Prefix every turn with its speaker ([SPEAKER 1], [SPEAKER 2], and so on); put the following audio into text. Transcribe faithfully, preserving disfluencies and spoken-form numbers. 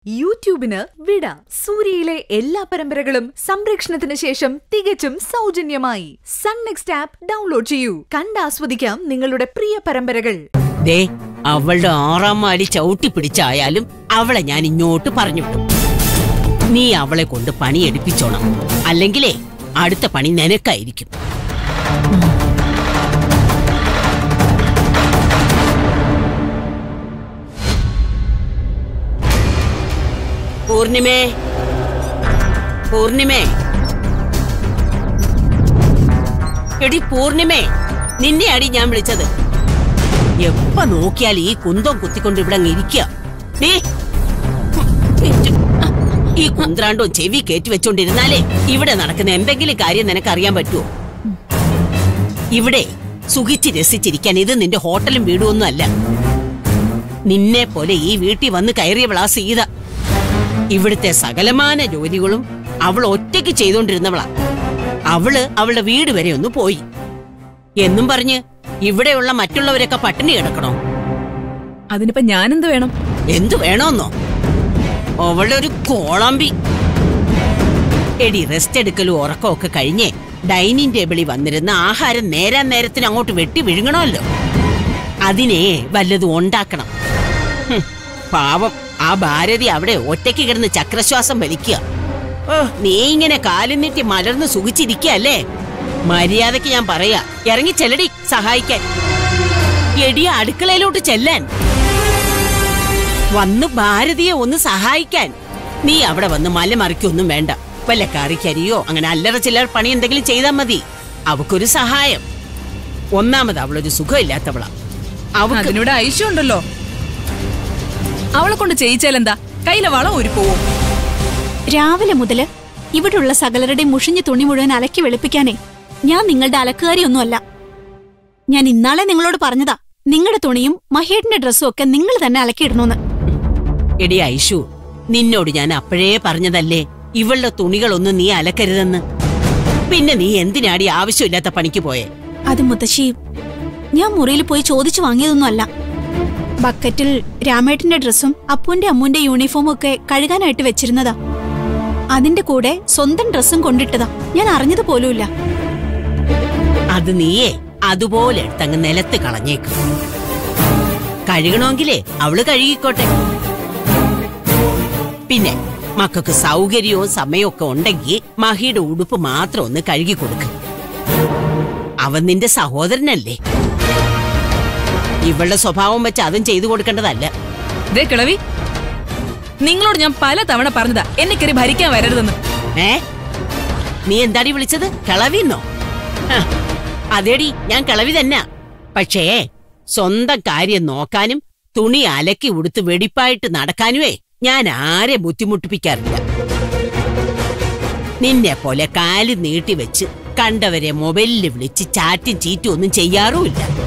[SPEAKER 1] യൂട്യൂബിന് വിട. സൂര്യയിലെ എല്ലാ പരമ്പരകളും സംരക്ഷണത്തിന് ശേഷം തികച്ചും സൗജന്യമായി സൺ നെക്സ്റ്റ് ആപ്പ് ഡൗൺലോഡ് ചെയ്യൂ. കണ്ടാസ്വദിക്കാം നിങ്ങളുടെ പ്രിയ പരമ്പരകൾ.
[SPEAKER 2] ദേ, അവളുടെ ആറാം മാടി ചവിട്ടി പിടിച്ചായാലും അവളെ ഞാൻ ഇങ്ങോട്ട് പറഞ്ഞുവിടും. നീ അവളെ കൊണ്ട് പണി എടുപ്പിച്ചോണം, അല്ലെങ്കിലേ അടുത്ത പണി നിനക്കായിരിക്കും. പൂർണിമേ, പൂർണിമേ, എടി പൂർണിമേ, നിന്നെ അടി ഞാൻ വിളിച്ചത്. എപ്പ നോക്കിയാൽ ഈ കുന്തം കുത്തിക്കൊണ്ട് ഇവിടെ ഇരിക്കുക. ഈ കുന്ത്രാണ്ടോ ചെവി കയറ്റി വെച്ചോണ്ടിരുന്നാലേ ഇവിടെ നടക്കുന്ന എന്തെങ്കിലും കാര്യം നിനക്കറിയാൻ പറ്റുമോ? ഇവിടെ സുഖിച്ച് രസിച്ചിരിക്കാൻ ഇത് നിന്റെ ഹോട്ടലും വീടും ഒന്നും അല്ല. നിന്നെ പോലെ ഈ വീട്ടിൽ വന്ന് കയറിയവളാ സീത. ഇവിടുത്തെ സകലമാന ജോലികളും അവൾ ഒറ്റയ്ക്ക് ചെയ്തോണ്ടിരുന്നവളാ. അവള് അവളുടെ വീട് വരെ ഒന്ന് പോയി എന്നും പറഞ്ഞ് ഇവിടെയുള്ള മറ്റുള്ളവരൊക്കെ പട്ടിണി കിടക്കണോ?
[SPEAKER 3] അതിനിപ്പോ ഞാനെന്ത് വേണം?
[SPEAKER 2] എന്തു വേണോന്നോ? അവളുടെ ഒരു കോളമ്പി. എടി, റെസ്റ്റ് എടുക്കലും ഉറക്കവും ഒക്കെ കഴിഞ്ഞ് ഡൈനിങ് ടേബിളിൽ വന്നിരുന്ന ആഹാരം നേരാൻ നേരത്തിന് അങ്ങോട്ട് വെട്ടി വിഴുങ്ങണമല്ലോ. അതിനെ വല്ലതും ഉണ്ടാക്കണം. പാവം ആ ഭാരതി അവിടെ ഒറ്റയ്ക്ക് കിടന്ന് ചക്രശ്വാസം വലിക്കുക. ഓ, നീ ഇങ്ങനെ കാലും നീട്ടി മലർന്ന് സുഖിച്ചിരിക്കല്ലേ? മര്യാദക്ക് ഞാൻ പറയാ, ഇറങ്ങി ചെല്ലടി സഹായിക്കാൻ. എടിയ അടുക്കളയിലോട്ട് ചെല്ലാൻ, വന്ന് ഭാരതിയെ ഒന്ന് സഹായിക്കാൻ. നീ അവിടെ വന്ന് മലമറിക്കൊന്നും വേണ്ട. വല്ല കറിക്കരിയോ അങ്ങനെ അല്ലറ ചില്ലറ പണി എന്തെങ്കിലും ചെയ്താൽ മതി. അവക്കൊരു സഹായം. ഒന്നാമത് അവളൊരു സുഖമില്ലാത്തവളാ.
[SPEAKER 3] അവക്കിവിടെ ഐശ്വര്യം ഉണ്ടല്ലോ. അവളെ കൊണ്ട് ചെയ്യിച്ചാലെന്താ? കയ്യിലെ വളം ഒരു പോവും.
[SPEAKER 4] രാവിലെ മുതല് ഇവിടെയുള്ള സകലരുടെയും മുഷിഞ്ഞ തുണി മുഴുവൻ അലക്കി വെളുപ്പിക്കാനേ ഞാൻ നിങ്ങളുടെ അലക്കുകാരിയൊന്നുമല്ല. ഞാൻ ഇന്നാളെ നിങ്ങളോട് പറഞ്ഞതാ, നിങ്ങളുടെ തുണിയും മഹേട്ടിന്റെ ഡ്രസ്സും ഒക്കെ നിങ്ങൾ തന്നെ അലക്കിയിടണമെന്ന്.
[SPEAKER 2] എടി ഐഷു, നിന്നോട് ഞാൻ അപ്പോഴേ പറഞ്ഞതല്ലേ ഇവളുടെ തുണികളൊന്നും നീ അലക്കരുതെന്ന്. പിന്നെ നീ എന്തിനാടി ആവശ്യമില്ലാത്ത പണിക്ക് പോയേ?
[SPEAKER 4] അത് മുത്തശ്ശി, ഞാൻ മുറിയിൽ പോയി ചോദിച്ചു വാങ്ങിയതൊന്നും അല്ല. ബക്കറ്റിൽ രാമേട്ടന്റെ ഡ്രസ്സും അപ്പുവിന്റെ അമ്മുവിന്റെ യൂണിഫോമും ഒക്കെ കഴുകാനായിട്ട് വെച്ചിരുന്നതാ. അതിന്റെ കൂടെ സ്വന്തം ഡ്രസ്സും കൊണ്ടിട്ടതാ. ഞാൻ അറിഞ്ഞത് പോലുമില്ല.
[SPEAKER 2] അത് നീയേ അതുപോലെ എടുത്തങ്ങ് നിലത്ത് കളഞ്ഞേക്കും. കഴുകണമെങ്കിലേ അവള് കഴുകിക്കോട്ടെ. പിന്നെ മക്കൾക്ക് സൗകര്യവും സമയവും ഒക്കെ ഉണ്ടെങ്കിൽ മഹിയുടെ ഉടുപ്പ് മാത്രം ഒന്ന് കഴുകി കൊടുക്ക്. അവൻ നിന്റെ സഹോദരനല്ലേ. ഇവളുടെ സ്വഭാവം വെച്ച് അതും ചെയ്തു കൊടുക്കേണ്ടതല്ല.
[SPEAKER 3] ദേ കിളവി, നിങ്ങളോട് ഞാൻ പല തവണ പറഞ്ഞതാ എന്നെ കയറി ഭരിക്കാൻ വരരുതെന്ന്.
[SPEAKER 2] ഏ, നീ എന്താടി വിളിച്ചത്? കിളവിന്നോ? അതേടി, ഞാൻ കിളവി തന്നെ. പക്ഷേ സ്വന്തം കാര്യം നോക്കാനും തുണി അലക്കി ഉടുത്ത് വെടിപ്പായിട്ട് നടക്കാനുമേ ഞാൻ ആരെ ബുദ്ധിമുട്ടിപ്പിക്കാറില്ല. നിന്നെ പോലെ കാല് നീട്ടി വെച്ച് കണ്ടവരെ മൊബൈലിൽ വിളിച്ച് ചാറ്റും ചീറ്റും ഒന്നും ചെയ്യാറുമില്ല.